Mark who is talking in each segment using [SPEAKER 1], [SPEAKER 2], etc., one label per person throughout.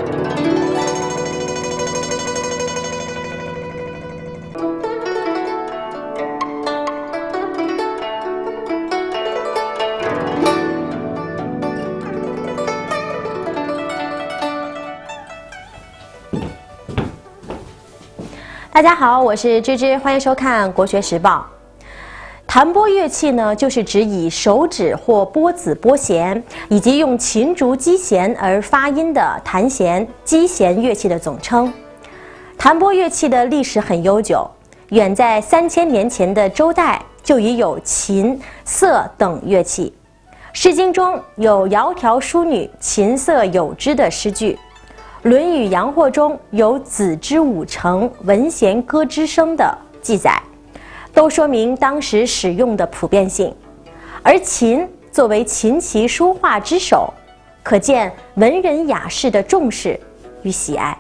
[SPEAKER 1] 大家好，我是芝芝，欢迎收看《国学时报》。弹拨乐器呢，就是指以手指或拨子拨弦，以及用琴竹击弦而发音的弹弦、击弦乐器的总称。弹拨乐器的历史很悠久，远在3000年前的周代就已有琴、瑟等乐器。《诗经》中有“窈窕淑女，琴瑟友之”的诗句。《论语阳货》中有“子之五成，闻弦歌之声”的记载，都说明当时使用的普遍性。而琴作为琴棋书画之首，可见文人雅士的重视与喜爱。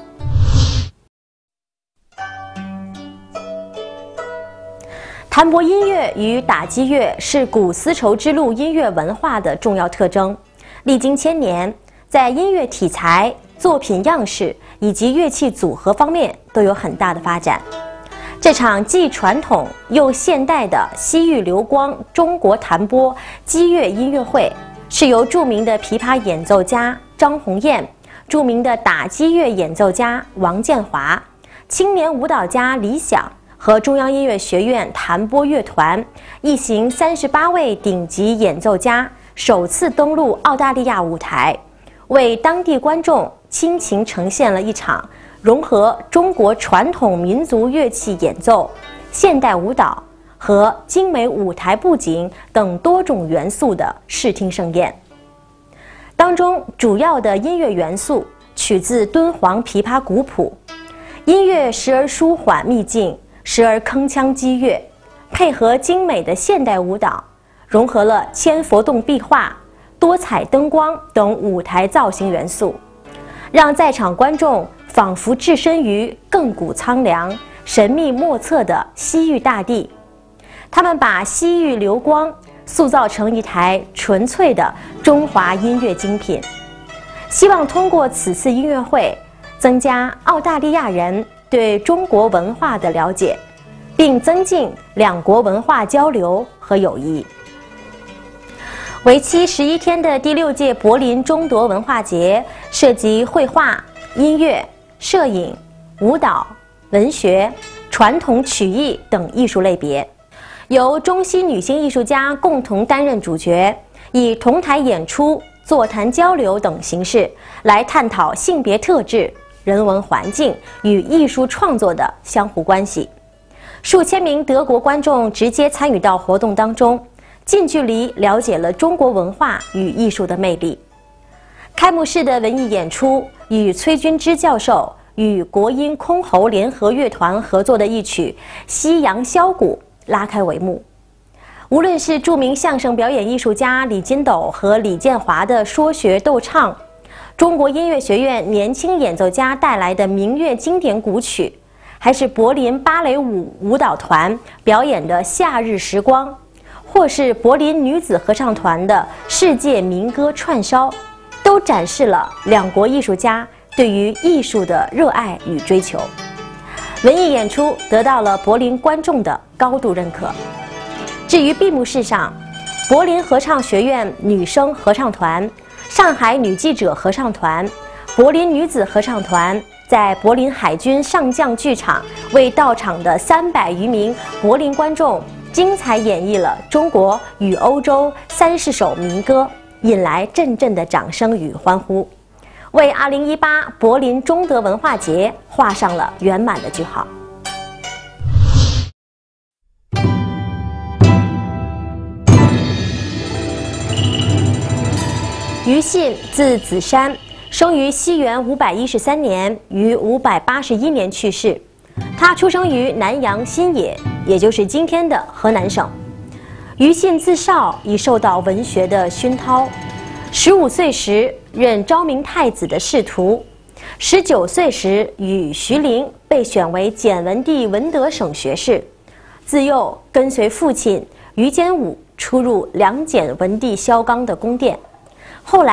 [SPEAKER 1] 弹拨音乐与打击乐是古丝绸之路音乐文化的重要特征，历经千年，在音乐题材、作品样式以及乐器组合方面都有很大的发展。这场既传统又现代的西域流光中国弹拨击乐音乐会，是由著名的琵琶演奏家张鸿彦、著名的打击乐演奏家王建华、青年舞蹈家李响和中央音乐学院弹拨乐团一行38位顶级演奏家首次登陆澳大利亚舞台，为当地观众倾情呈现了一场融合中国传统民族乐器演奏、现代舞蹈和精美舞台布景等多种元素的视听盛宴。当中主要的音乐元素取自敦煌琵琶古谱，音乐时而舒缓秘境，时而铿锵激越，配合精美的现代舞蹈，融合了千佛洞壁画、多彩灯光等舞台造型元素，让在场观众仿佛置身于亘古苍凉、神秘莫测的西域大地。他们把西域流光塑造成一台纯粹的中华音乐精品，希望通过此次音乐会增加澳大利亚人对中国文化的了解，并增进两国文化交流和友谊。为期11天的第6届柏林中德文化节涉及绘画、音乐、摄影、舞蹈、文学、传统曲艺等艺术类别，由中西女性艺术家共同担任主角，以同台演出、座谈交流等形式来探讨性别特质、人文环境与艺术创作的相互关系。数千名德国观众直接参与到活动当中，近距离了解了中国文化与艺术的魅力。开幕式的文艺演出与崔君之教授与国音箜篌联合乐团合作的一曲《西洋箫鼓》拉开帷幕。无论是著名相声表演艺术家李金斗和李建华的说学逗唱，中国音乐学院年轻演奏家带来的民乐经典古曲，还是柏林芭蕾舞舞蹈团表演的《夏日时光》，或是柏林女子合唱团的世界民歌串烧，都展示了两国艺术家对于艺术的热爱与追求。文艺演出得到了柏林观众的高度认可。至于闭幕式上，柏林合唱学院女声合唱团、上海女记者合唱团、柏林女子合唱团在柏林海军上将剧场为到场的300余名柏林观众精彩演绎了中国与欧洲30首民歌，引来阵阵的掌声与欢呼，为2018柏林中德文化节画上了圆满的句号。庾信，字子山，生于西元513年，于581年去世。他出生于南阳新野，也就是今天的河南省。庾信自少已受到文学的熏陶，15岁时任昭明太子的侍徒，19岁时与徐陵被选为简文帝文德省学士。自幼跟随父亲庾坚武出入梁简文帝萧纲的宫殿。后来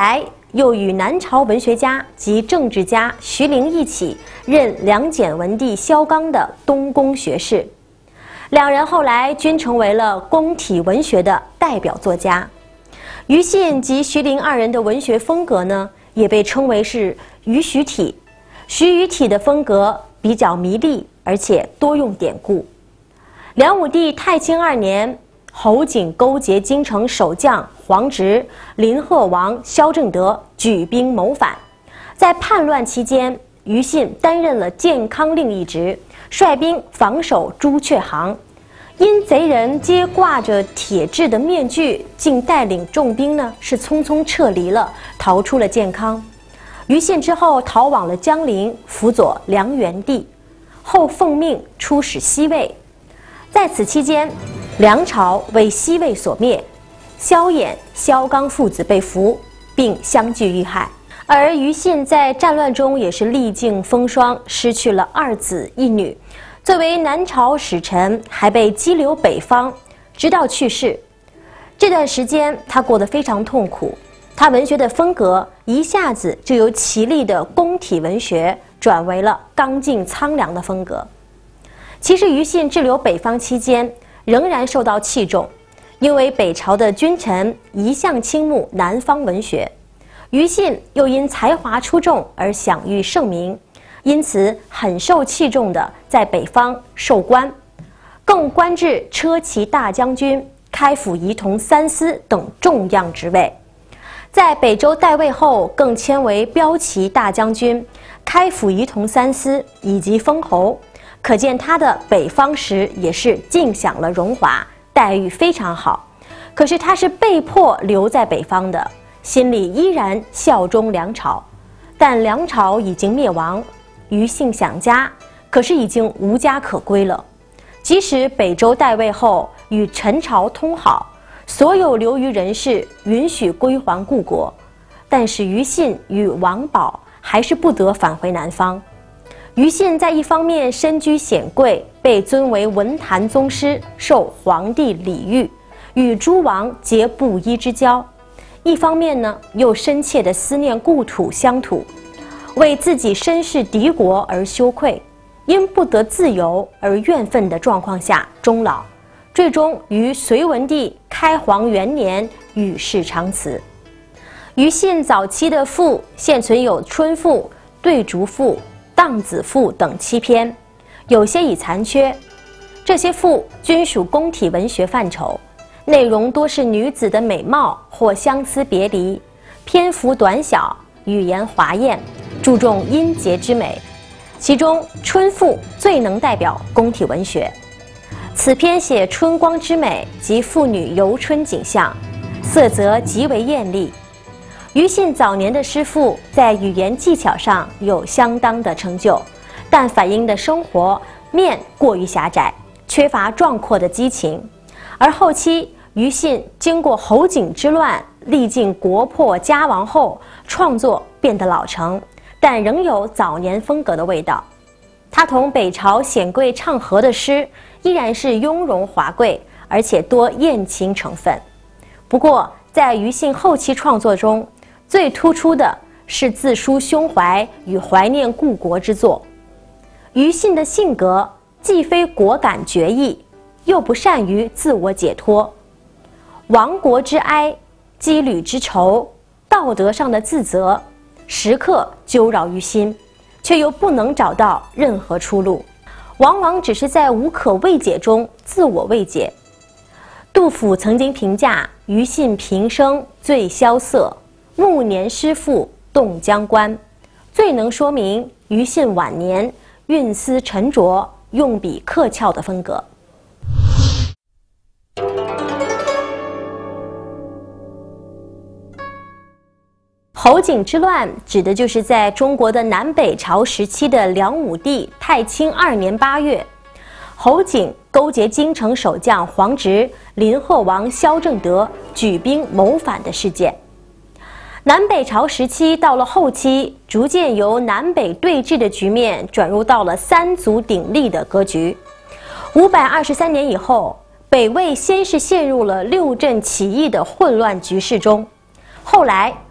[SPEAKER 1] 又与南朝文学家及政治家徐陵一起任梁简文帝萧纲的东宫学士，两人后来均成为了宫体文学的代表作家。庾信及徐陵二人的文学风格呢，也被称为是庾徐体。徐庾体的风格比较迷丽，而且多用典故。梁武帝太清2年，侯景勾结京城守将黄直、林贺王萧正德举兵谋反。在叛乱期间，庾信担任了建康令一职，率兵防守朱雀行。因贼人皆挂着铁制的面具，竟带领重兵呢是匆匆撤离了，逃出了建康。庾信之后逃往了江陵，辅佐梁元帝，后奉命出使西魏。在此期间，梁朝为西魏所灭，萧衍、萧纲父子被俘，并相继遇害。而庾信在战乱中也是历尽风霜，失去了2子1女。作为南朝使臣，还被羁留北方，直到去世。这段时间，他过得非常痛苦。他文学的风格一下子就由奇丽的宫体文学转为了刚劲苍凉的风格。其实庾信滞留北方期间，仍然受到器重，因为北朝的君臣一向倾慕南方文学，庾信又因才华出众而享誉盛名，因此很受器重的在北方授官，更官至车骑大将军、开府仪同三司等重要职位。在北周代魏后，更迁为骠骑大将军、开府仪同三司以及封侯，可见他的北方时也是尽享了荣华，待遇非常好。可是他是被迫留在北方的，心里依然效忠梁朝，但梁朝已经灭亡，庾信想家，可是已经无家可归了。即使北周代魏后与陈朝通好，所有留余人士允许归还故国，但是庾信与王保还是不得返回南方。庾信在一方面身居显贵，被尊为文坛宗师，受皇帝礼遇，与诸王结布衣之交；一方面呢，又深切地思念故土乡土，为自己身世敌国而羞愧，因不得自由而怨愤的状况下终老，最终于隋文帝开皇元年与世长辞。庾信早期的赋现存有《春赋》《对竹赋》《荡子赋》等7篇，有些已残缺。这些赋均属宫体文学范畴，内容多是女子的美貌或相思别离，篇幅短小，语言华艳，注重音节之美。其中《春赋》最能代表宫体文学。此篇写春光之美及妇女游春景象，色泽极为艳丽。庾信早年的诗赋在语言技巧上有相当的成就，但反映的生活面过于狭窄，缺乏壮阔的激情。而后期庾信经过侯景之乱，历尽国破家亡后，创作变得老成，但仍有早年风格的味道。他同北朝显贵唱和的诗依然是雍容华贵，而且多艳情成分。不过在庾信后期创作中，最突出的是自抒胸怀与怀念故国之作。庾信的性格既非果敢决意，又不善于自我解脱，亡国之哀、羁旅之愁、道德上的自责，时刻纠扰于心，却又不能找到任何出路，往往只是在无可慰解中自我慰藉。杜甫曾经评价庾信平生最萧瑟，暮年诗赋动江关，最能说明庾信晚年韵思沉着、用笔刻巧的风格。侯景之乱指的就是在中国的南北朝时期的梁武帝太清2年8月，侯景勾结京城守将黄直、林贺王萧正德举兵谋反的事件。南北朝时期到了后期，逐渐由南北对峙的局面转入到了3足鼎立的格局。523年以后，北魏先是陷入了6镇起义的混乱局势中，后来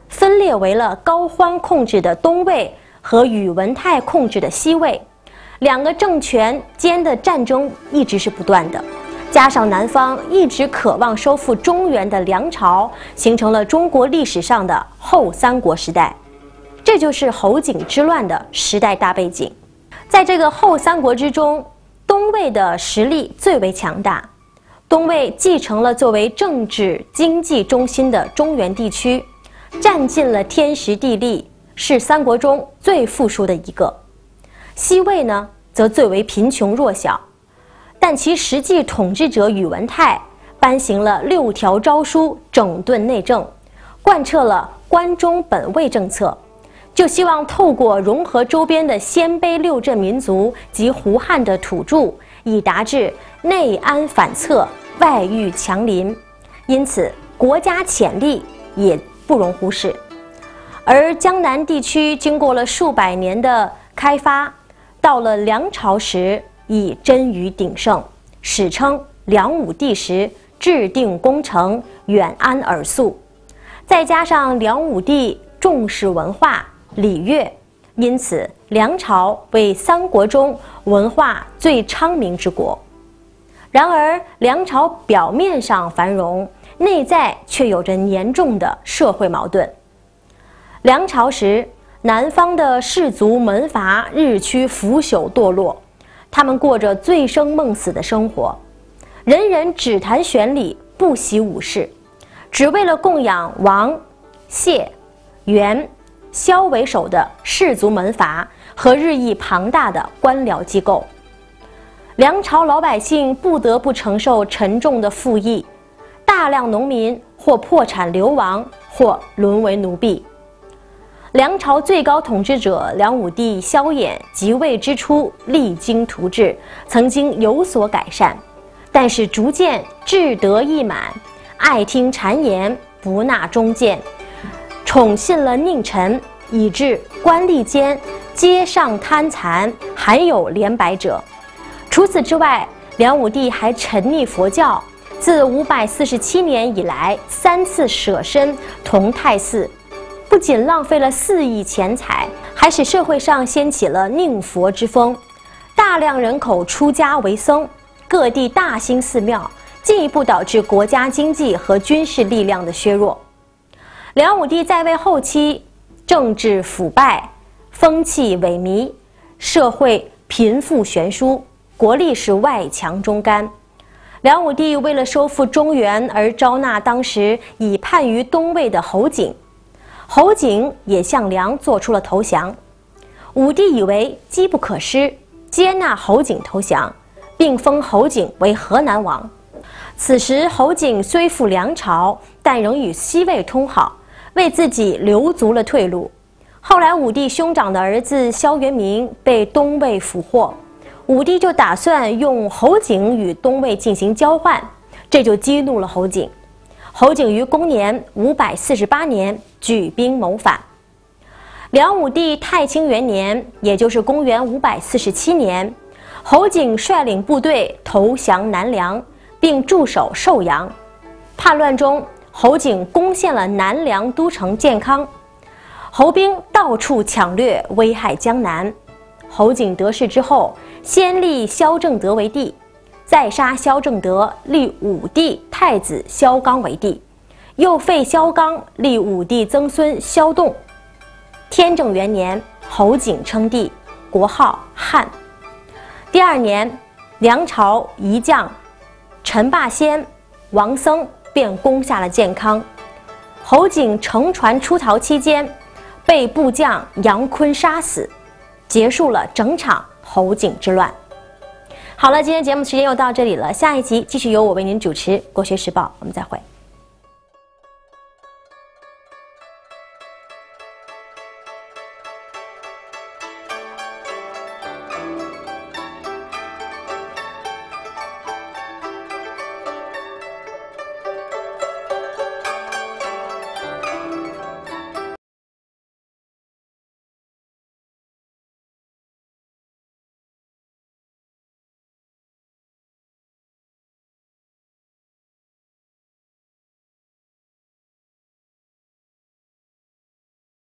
[SPEAKER 1] 分裂为了高欢控制的东魏和宇文泰控制的西魏，两个政权间的战争一直是不断的。加上南方一直渴望收复中原的梁朝，形成了中国历史上的后三国时代。这就是侯景之乱的时代大背景。在这个后三国之中，东魏的实力最为强大。东魏继承了作为政治经济中心的中原地区，占尽了天时地利，是三国中最富庶的一个。西魏呢，则最为贫穷弱小，但其实际统治者宇文泰颁行了6条诏书，整顿内政，贯彻了关中本位政策，就希望透过融合周边的鲜卑六镇民族及胡汉的土著，以达至内安反侧、外御强邻。因此，国家潜力也不容忽视。而江南地区经过了数百年的开发，到了梁朝时已臻于鼎盛，史称梁武帝时，制定工程，远安而速。再加上梁武帝重视文化礼乐，因此梁朝为三国中文化最昌明之国。然而，梁朝表面上繁荣，内在却有着严重的社会矛盾。梁朝时，南方的士族门阀日趋腐朽堕落，他们过着醉生梦死的生活，人人只谈玄理，不习武事，只为了供养王、谢、元、萧为首的士族门阀和日益庞大的官僚机构。梁朝老百姓不得不承受沉重的赋役，大量农民或破产流亡，或沦为奴婢。梁朝最高统治者梁武帝萧衍即位之初，励精图治，曾经有所改善，但是逐渐志得意满，爱听谗言，不纳忠谏，宠信了佞臣，以致官吏间皆上贪残，还有廉白者。除此之外，梁武帝还沉溺佛教，自547年以来3次舍身同泰寺，不仅浪费了4亿钱财，还使社会上掀起了佞佛之风，大量人口出家为僧，各地大兴寺庙，进一步导致国家经济和军事力量的削弱。梁武帝在位后期，政治腐败，风气萎靡，社会贫富悬殊，国力是外强中干。梁武帝为了收复中原而招纳当时已叛于东魏的侯景，侯景也向梁做出了投降。武帝以为机不可失，接纳侯景投降，并封侯景为河南王。此时侯景虽复梁朝，但仍与西魏通好，为自己留足了退路。后来武帝兄长的儿子萧元明被东魏俘获，武帝就打算用侯景与东魏进行交换，这就激怒了侯景。侯景于公元548年举兵谋反。梁武帝太清元年，也就是公元547年，侯景率领部队投降南梁，并驻守寿阳。叛乱中，侯景攻陷了南梁都城建康，侯兵到处抢掠，危害江南。侯景得势之后，先立萧正德为帝，再杀萧正德，立武帝太子萧纲为帝，又废萧纲，立武帝曾孙萧栋。天正元年，侯景称帝，国号汉。第2年，梁朝一将陈霸先、王僧便攻下了建康。侯景乘船出逃期间，被部将杨坤杀死，结束了整场侯景之乱。好了，今天节目时间又到这里了，下一集继续由我为您主持《国学时报》，我们再会。